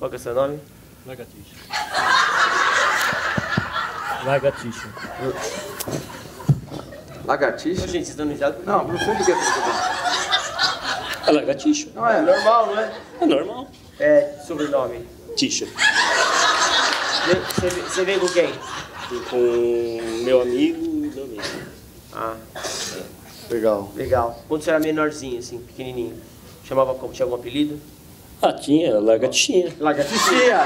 Qual que é o seu nome? Lagartixa. Lagartixa. Lagartixa? Gente, vocês estão ligados? Não, não sei do que é isso. É lagartixa. Não é? Normal, não é? É normal. É, sobrenome. Tixa. Você veio com quem? Com meu amigo e meu amigo. Ah, Legal. legal. Quando você era menorzinho, assim, pequenininho, chamava como? Tinha algum apelido? Ah, tinha, lagartixinha. Lagartixinha.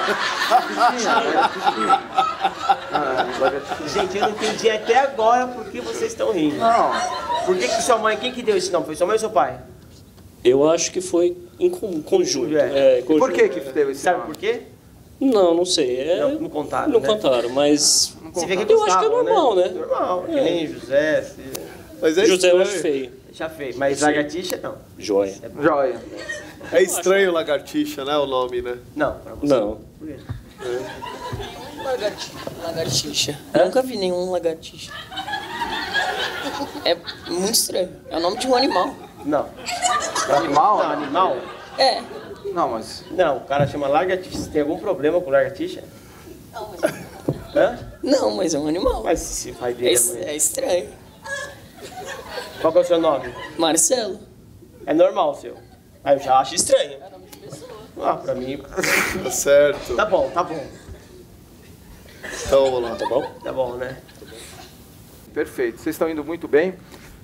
Lagartixa. Gente, eu não entendi até agora por que vocês estão rindo. Não. Por que sua mãe, quem que deu esse nome? Foi sua mãe ou seu pai? Eu acho que foi em conjunto. É. Conjunto. Por que teve esse Sabe nome? por quê? Não sei. Não contaram, Não né? contaram, mas... Você vê que Eu acho que é gostavam, normal, né? Normal, que nem José, assim, Mas é José eu estranho. acho feio. já fez. Mas lagartixa, não. Joia. Joia. É estranho lagartixa, né? O nome, né? Não, pra você. Não. Por quê? Lagartixa. Nunca vi nenhum lagartixa. É muito estranho. É o nome de um animal. Não. Animal? Não, animal? É. Não, mas... Não, o cara chama lagartixa. Você tem algum problema com lagartixa? Hã? Não, mas é um animal. Mas se pai É, dele é mãe. é estranho. Qual que é o seu nome? Marcelo. É normal o seu. Aí eu já acho estranho. Ah, pra mim... Tá certo. Tá bom, tá bom. Então, vamos lá. Tá bom? Tá bom, né? Perfeito. Vocês estão indo muito bem.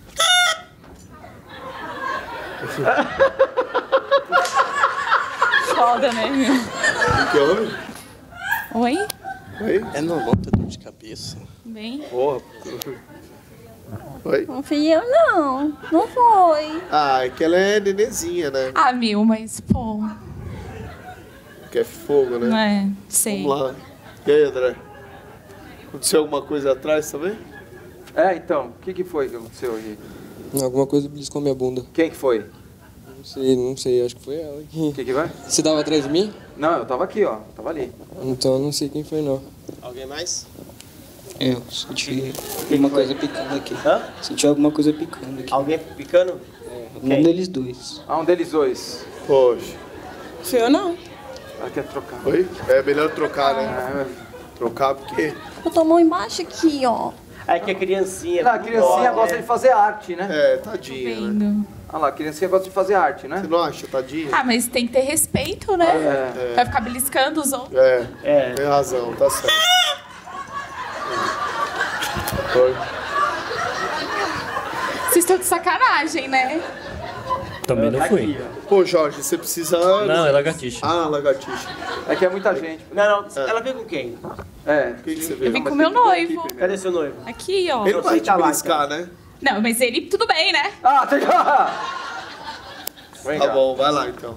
Foda, né, meu? O que houve? Oi? Oi? É normal ter dor de cabeça. Bem? Porra. Oi? Não fui eu, não. Não foi. Ah, é que ela é nenenzinha, né? Ah, meu, mas, pô, Que é fogo, não né? é? Sei. Vamos lá. E aí, André? Aconteceu alguma coisa atrás também? É, então, o que foi que aconteceu aqui? Alguma coisa beliscou minha bunda. Quem que foi? Não sei, acho que foi ela. O que vai? Você tava atrás de mim? Não, eu tava aqui, ó. Tava ali. Então eu não sei quem foi, não. Alguém mais? Eu senti alguma coisa picando aqui. Hã? Senti alguma coisa picando aqui. Alguém picando? Um deles dois. Ah, um deles dois. Poxa. Fui eu, não. Ela quer trocar. Oi? É melhor trocar, né? Trocar porque... Eu tô a mão embaixo aqui, ó. É que a criancinha... Não, a criancinha gosta de fazer arte, né? É, tadinha, né? Vendo. Olha lá, a criancinha gosta de fazer arte, né? Você não acha, tadinha? Ah, mas tem que ter respeito, né? É. Vai ficar beliscando os outros. É. Tem razão, tá certo. Foi. Vocês estão de sacanagem, né? Também não fui. Pô, Jorge, você precisa... Não, é lagartixa. Ah, lagartixa. É que é muita gente. Não, ela veio com quem? É. O que você Eu vê? vim com meu noivo. Cadê seu noivo? Aqui, ó. Ele não vai te Tá lá, beliscar, né? Não, mas ele, tudo bem, né? Ah, tem que... Vem Tá cá. bom, vai lá então.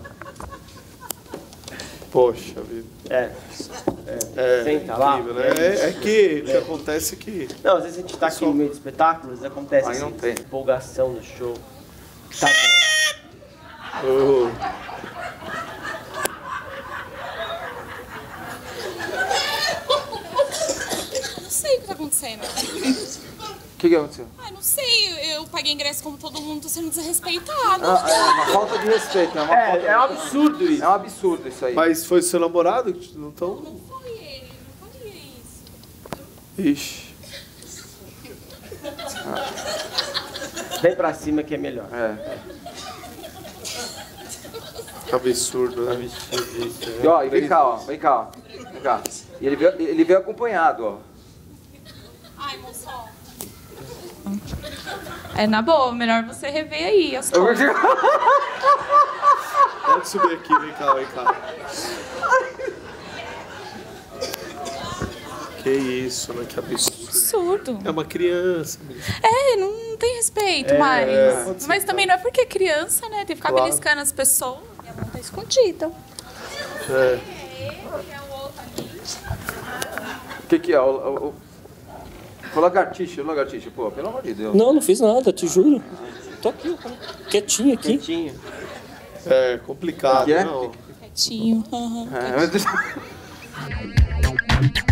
Poxa vida. É. É Senta lá. incrível, né? É que o que acontece é que... Não, às vezes a gente tá aqui no meio de espetáculos, acontece Aí não assim, tem. empolgação no show. Tá bom. Oh, Não sei o que tá acontecendo. O que aconteceu? Ah, não sei. Eu paguei ingresso como todo mundo, tô sendo desrespeitado. Ah, é uma falta de respeito. É, uma falta de É um respeito. absurdo isso. É um absurdo isso aí. mas foi seu namorado? Não tão... Não foi ele, não faria isso. Ixi. Vem pra cima que é melhor. É. Que absurdo, né? E, ó, e vem cá, ó. Vem cá, ó. Vem cá. E ele veio acompanhado, ó. Ai, moço. É na boa, melhor você rever aí as coisas. Pode subir aqui, vem cá, vem cá. Que isso, né? Que absurdo. Absurdo. É uma criança. É, não tem respeito, mas também não é porque é criança, né? Tem que ficar Claro. beliscando as pessoas. Minha mão tá escondida. É. O que é? O lagartixa, pô, pelo amor de Deus. Não fiz nada, te juro. Tô aqui, quietinho aqui. Quietinho. É complicado, Que é? não. Quietinho. É, mas...